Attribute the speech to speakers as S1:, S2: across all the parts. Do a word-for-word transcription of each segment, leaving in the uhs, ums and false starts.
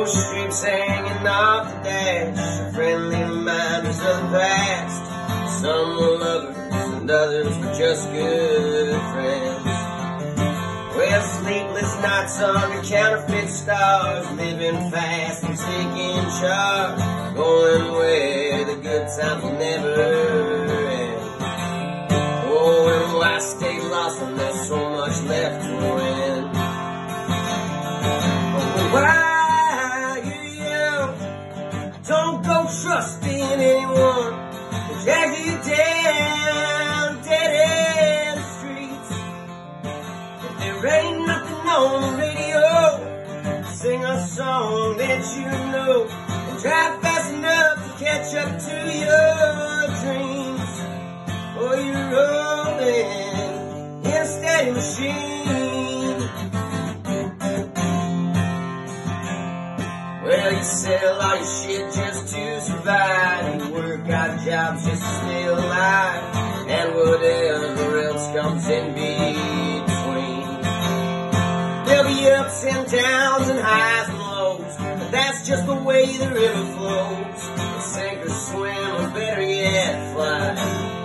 S1: Those strips hanging off the dash, friendly reminders of the past. Some were lovers and others were just good friends. Well, sleepless nights under counterfeit stars, living fast and taking charge, going where the good times will never end. Oh, and why stay lost when there's so much left to win? Oh, why you're young, don't go trusting anyone. They drag you down dead end streets. If there ain't nothing on the radio, sing a song that you know, and drive fast enough to catch up to your dreams. Or you're rolling in a steady machine. Well, you sell all your shit just to survive, you work odd jobs just to stay alive, and whatever else comes in between. There'll be ups and downs and highs and lows, but that's just the way the river flows. Sink or swim, or better yet, fly.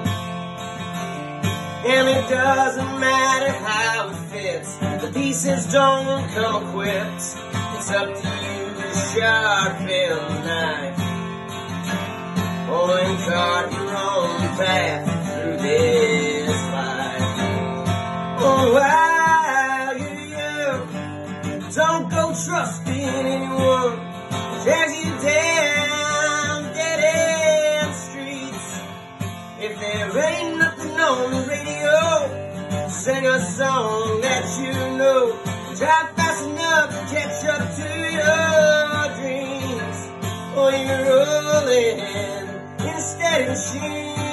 S1: And it doesn't matter how it fits, the pieces don't come equipped. It's up to you to sharpen the knife, or and carve your own path through this life. Oh, while you're young, don't go trusting anyone. It drags you down dead end streets. If there ain't nothing on the radio, sing a song that you know, drive fast enough to catch up to your dreams. Or you're rolling in a steady machine.